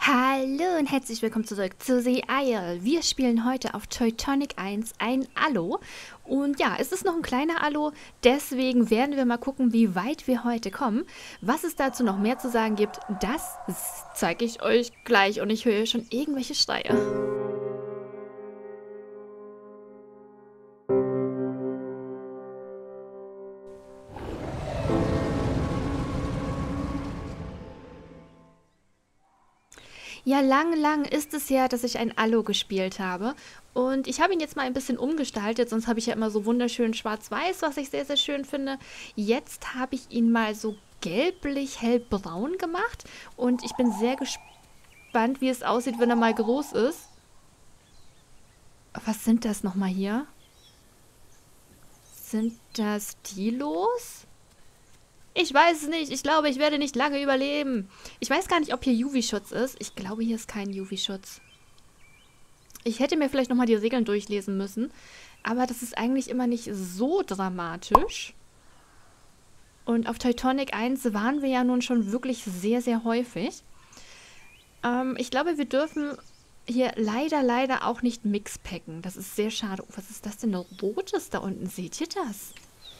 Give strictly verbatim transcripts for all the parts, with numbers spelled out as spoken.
Hallo und herzlich willkommen zurück zu The Isle. Wir spielen heute auf Teutonic eins ein Allo. Und ja, es ist noch ein kleiner Allo, deswegen werden wir mal gucken, wie weit wir heute kommen. Was es dazu noch mehr zu sagen gibt, das zeige ich euch gleich. Und ich höre schon irgendwelche Schreie. Ja, lang, lang ist es ja, dass ich ein Allo gespielt habe. Und ich habe ihn jetzt mal ein bisschen umgestaltet, sonst habe ich ja immer so wunderschön schwarz-weiß, was ich sehr, sehr schön finde. Jetzt habe ich ihn mal so gelblich hellbraun gemacht. Und ich bin sehr gespannt, wie es aussieht, wenn er mal groß ist. Was sind das nochmal hier? Sind das Dilos? Ich weiß es nicht. Ich glaube, ich werde nicht lange überleben. Ich weiß gar nicht, ob hier U V-Schutz ist. Ich glaube, hier ist kein U V-Schutz. Ich hätte mir vielleicht nochmal die Regeln durchlesen müssen. Aber das ist eigentlich immer nicht so dramatisch. Und auf Teutonic eins waren wir ja nun schon wirklich sehr, sehr häufig. Ähm, ich glaube, wir dürfen hier leider, leider auch nicht mixpacken. Das ist sehr schade. Oh, was ist das denn? Ein rotes da unten. Seht ihr das?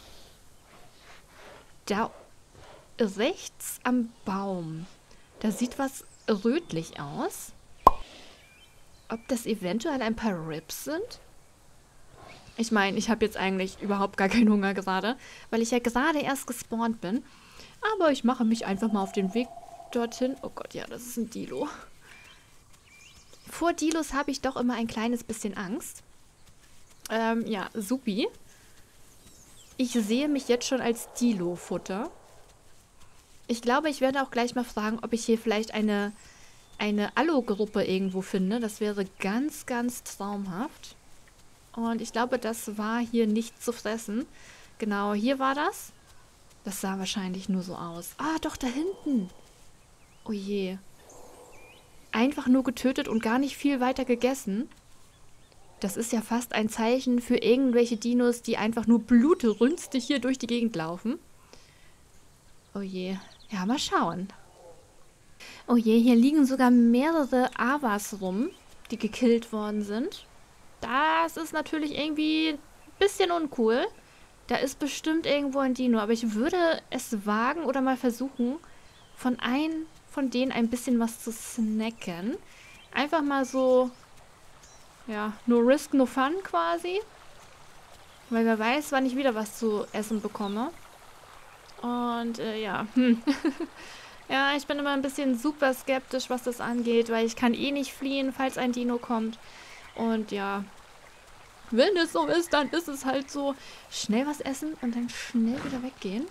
Da rechts am Baum. Da sieht was rötlich aus. Ob das eventuell ein paar Rips sind? Ich meine, ich habe jetzt eigentlich überhaupt gar keinen Hunger gerade, weil ich ja gerade erst gespawnt bin. Aber ich mache mich einfach mal auf den Weg dorthin. Oh Gott, ja, das ist ein Dilo. Vor Dilos habe ich doch immer ein kleines bisschen Angst. Ähm, ja, supi. Ich sehe mich jetzt schon als Dilo-Futter. Ich glaube, ich werde auch gleich mal fragen, ob ich hier vielleicht eine, eine Allo-Gruppe irgendwo finde. Das wäre ganz, ganz traumhaft. Und ich glaube, das war hier nicht zu fressen. Genau, hier war das. Das sah wahrscheinlich nur so aus. Ah, doch, da hinten. Oh je. Einfach nur getötet und gar nicht viel weiter gegessen. Das ist ja fast ein Zeichen für irgendwelche Dinos, die einfach nur blutrünstig hier durch die Gegend laufen. Oh je. Ja, mal schauen. Oh je, hier liegen sogar mehrere Avas rum, die gekillt worden sind. Das ist natürlich irgendwie ein bisschen uncool. Da ist bestimmt irgendwo ein Dino, aber ich würde es wagen oder mal versuchen, von einem von denen ein bisschen was zu snacken. Einfach mal so... Ja, no risk, no fun quasi. Weil wer weiß, wann ich wieder was zu essen bekomme. Und äh, ja, hm. Ja, ich bin immer ein bisschen super skeptisch, was das angeht, weil ich kann eh nicht fliehen, falls ein Dino kommt. Und ja, wenn es so ist, dann ist es halt so. Schnell was essen und dann schnell wieder weggehen.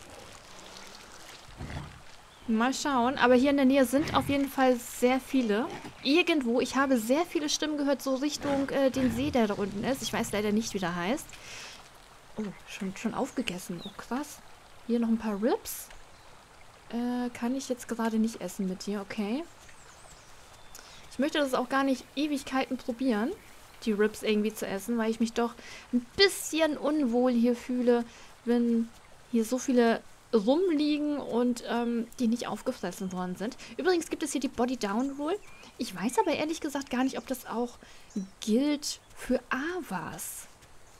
Mal schauen, aber hier in der Nähe sind auf jeden Fall sehr viele. Irgendwo, ich habe sehr viele Stimmen gehört, so Richtung äh, den See, der da unten ist. Ich weiß leider nicht, wie der heißt. Oh, schon, schon aufgegessen. Oh, krass. Hier noch ein paar Rips. Äh, kann ich jetzt gerade nicht essen mit dir, okay. Ich möchte das auch gar nicht Ewigkeiten probieren, die Rips irgendwie zu essen, weil ich mich doch ein bisschen unwohl hier fühle, wenn hier so viele rumliegen und ähm, die nicht aufgefressen worden sind. Übrigens gibt es hier die Body Down Rule. Ich weiß aber ehrlich gesagt gar nicht, ob das auch gilt für Avas.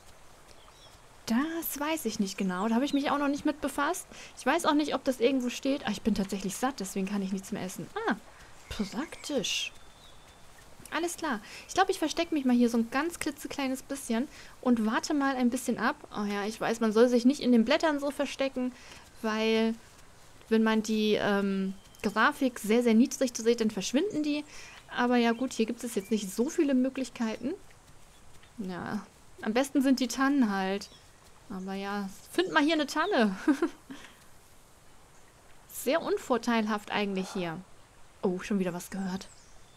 Das weiß ich nicht genau. Da habe ich mich auch noch nicht mit befasst. Ich weiß auch nicht, ob das irgendwo steht. Ah, ich bin tatsächlich satt, deswegen kann ich nichts mehr essen. Ah, praktisch. Alles klar. Ich glaube, ich verstecke mich mal hier so ein ganz klitzekleines bisschen und warte mal ein bisschen ab. Oh ja, ich weiß, man soll sich nicht in den Blättern so verstecken, weil wenn man die ähm, Grafik sehr, sehr niedrig dreht, dann verschwinden die. Aber ja gut, hier gibt es jetzt nicht so viele Möglichkeiten. Ja, am besten sind die Tannen halt. Aber ja, find mal hier eine Tanne. Sehr unvorteilhaft eigentlich hier. Oh, schon wieder was gehört.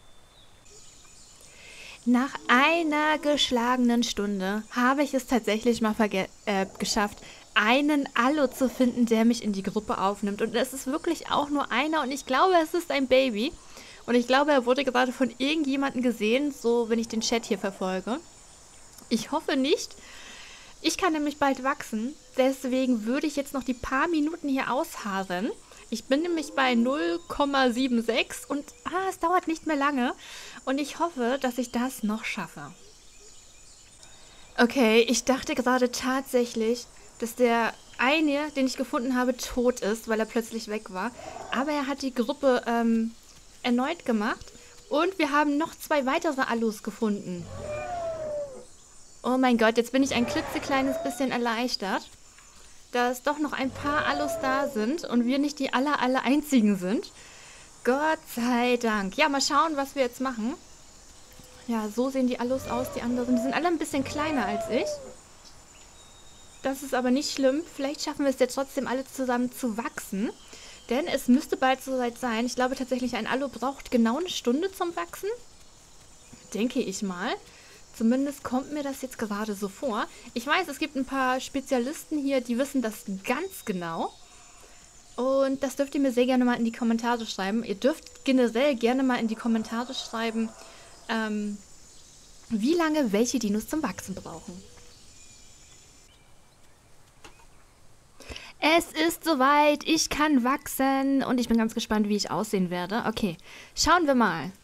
Nach einer geschlagenen Stunde habe ich es tatsächlich mal äh, geschafft, einen Allo zu finden, der mich in die Gruppe aufnimmt. Und es ist wirklich auch nur einer und ich glaube, es ist ein Baby. Und ich glaube, er wurde gerade von irgendjemandem gesehen, so wenn ich den Chat hier verfolge. Ich hoffe nicht. Ich kann nämlich bald wachsen, deswegen würde ich jetzt noch die paar Minuten hier ausharren. Ich bin nämlich bei null Komma sechsundsiebzig und ah, es dauert nicht mehr lange. Und ich hoffe, dass ich das noch schaffe. Okay, ich dachte gerade tatsächlich, dass der eine, den ich gefunden habe, tot ist, weil er plötzlich weg war. Aber er hat die Gruppe ähm, erneut gemacht. Und wir haben noch zwei weitere Alus gefunden. Oh mein Gott, jetzt bin ich ein klitzekleines bisschen erleichtert, dass doch noch ein paar Alus da sind und wir nicht die aller, aller einzigen sind. Gott sei Dank. Ja, mal schauen, was wir jetzt machen. Ja, so sehen die Alus aus, die anderen. Die sind alle ein bisschen kleiner als ich. Das ist aber nicht schlimm. Vielleicht schaffen wir es ja trotzdem alle zusammen zu wachsen. Denn es müsste bald soweit sein. Ich glaube tatsächlich, ein Alu braucht genau eine Stunde zum Wachsen. Denke ich mal. Zumindest kommt mir das jetzt gerade so vor. Ich weiß, es gibt ein paar Spezialisten hier, die wissen das ganz genau. Und das dürft ihr mir sehr gerne mal in die Kommentare schreiben. Ihr dürft generell gerne mal in die Kommentare schreiben, ähm, wie lange welche Dinos zum Wachsen brauchen. Es ist soweit, ich kann wachsen und ich bin ganz gespannt, wie ich aussehen werde. Okay, schauen wir mal.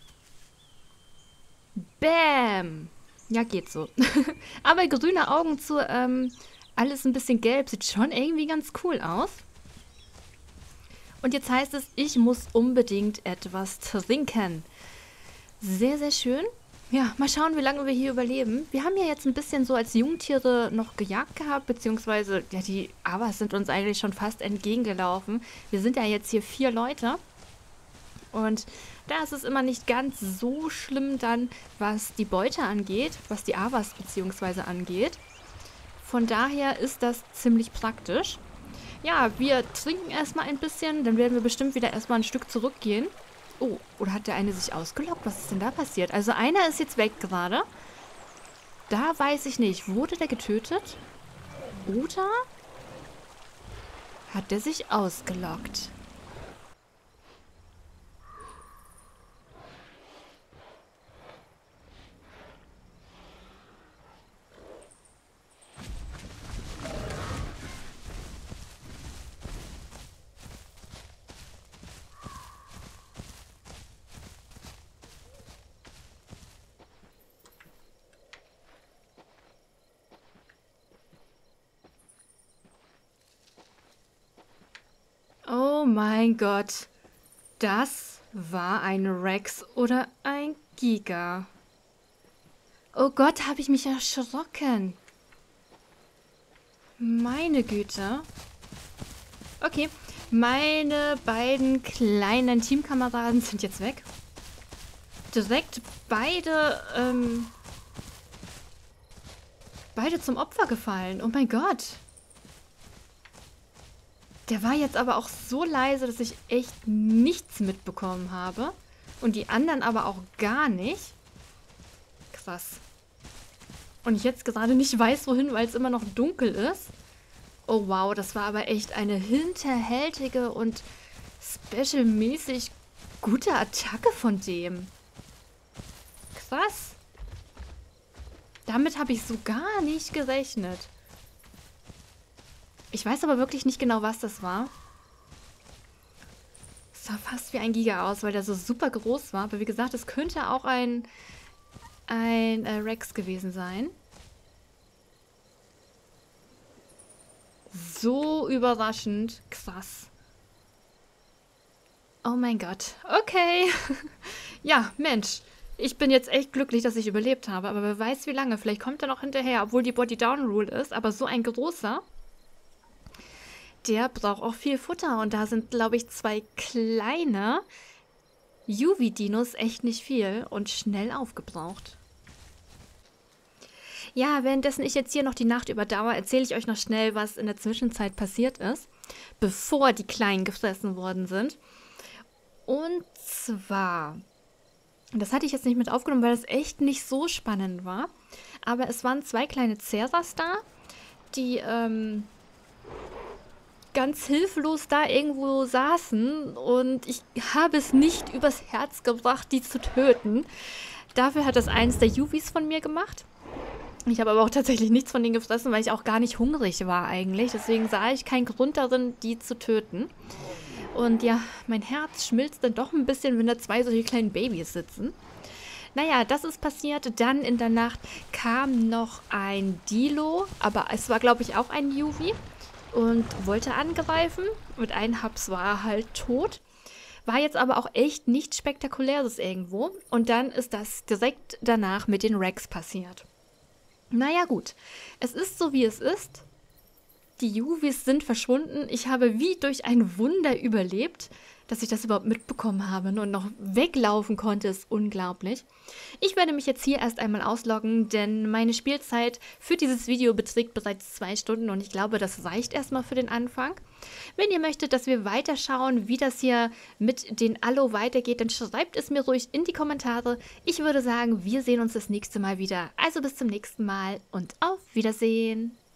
Bäm! Ja, geht so. Aber grüne Augen zu ähm, alles ein bisschen gelb, sieht schon irgendwie ganz cool aus. Und jetzt heißt es, ich muss unbedingt etwas trinken. Sehr, sehr schön. Ja, mal schauen, wie lange wir hier überleben. Wir haben ja jetzt ein bisschen so als Jungtiere noch gejagt gehabt, beziehungsweise, ja, die Awas sind uns eigentlich schon fast entgegengelaufen. Wir sind ja jetzt hier vier Leute. Und da ist es immer nicht ganz so schlimm dann, was die Beute angeht, was die Awas beziehungsweise angeht. Von daher ist das ziemlich praktisch. Ja, wir trinken erstmal ein bisschen, dann werden wir bestimmt wieder erstmal ein Stück zurückgehen. Oh, oder hat der eine sich ausgelockt? Was ist denn da passiert? Also einer ist jetzt weg gerade. Da weiß ich nicht. Wurde der getötet? Oder hat der sich ausgelockt? Oh mein Gott. Das war ein Rex oder ein Giga. Oh Gott, habe ich mich erschrocken. Meine Güte. Okay, meine beiden kleinen Teamkameraden sind jetzt weg. Direkt beide, ähm, beide zum Opfer gefallen. Oh mein Gott. Der war jetzt aber auch so leise, dass ich echt nichts mitbekommen habe. Und die anderen aber auch gar nicht. Krass. Und ich jetzt gerade nicht weiß, wohin, weil es immer noch dunkel ist. Oh wow, das war aber echt eine hinterhältige und specialmäßig gute Attacke von dem. Krass. Damit habe ich so gar nicht gerechnet. Ich weiß aber wirklich nicht genau, was das war. Es sah fast wie ein Giga aus, weil der so super groß war. Aber wie gesagt, es könnte auch ein, ein äh, Rex gewesen sein. So überraschend. Krass. Oh mein Gott. Okay. Ja, Mensch. Ich bin jetzt echt glücklich, dass ich überlebt habe. Aber wer weiß, wie lange. Vielleicht kommt er noch hinterher, obwohl die Body-Down-Rule ist. Aber so ein großer... Der braucht auch viel Futter und da sind, glaube ich, zwei kleine U V-Dinos echt nicht viel und schnell aufgebraucht. Ja, währenddessen ich jetzt hier noch die Nacht überdauere, erzähle ich euch noch schnell, was in der Zwischenzeit passiert ist, bevor die Kleinen gefressen worden sind. Und zwar, das hatte ich jetzt nicht mit aufgenommen, weil das echt nicht so spannend war, aber es waren zwei kleine Ceras da, die, ähm... ganz hilflos da irgendwo saßen und ich habe es nicht übers Herz gebracht, die zu töten. Dafür hat das eins der Juvis von mir gemacht. Ich habe aber auch tatsächlich nichts von denen gefressen, weil ich auch gar nicht hungrig war eigentlich. Deswegen sah ich keinen Grund darin, die zu töten. Und ja, mein Herz schmilzt dann doch ein bisschen, wenn da zwei solche kleinen Babys sitzen. Naja, das ist passiert. Dann in der Nacht kam noch ein Dilo, aber es war, glaube ich, auch ein Yuvi und wollte angreifen. Mit einem Haps war er halt tot. War jetzt aber auch echt nichts Spektakuläres irgendwo. Und dann ist das direkt danach mit den Rex passiert. Naja gut, es ist so wie es ist. Die Yuvis sind verschwunden. Ich habe wie durch ein Wunder überlebt. Dass ich das überhaupt mitbekommen habe und noch weglaufen konnte, ist unglaublich. Ich werde mich jetzt hier erst einmal ausloggen, denn meine Spielzeit für dieses Video beträgt bereits zwei Stunden und ich glaube, das reicht erstmal für den Anfang. Wenn ihr möchtet, dass wir weiterschauen, wie das hier mit den Allo weitergeht, dann schreibt es mir ruhig in die Kommentare. Ich würde sagen, wir sehen uns das nächste Mal wieder. Also bis zum nächsten Mal und auf Wiedersehen.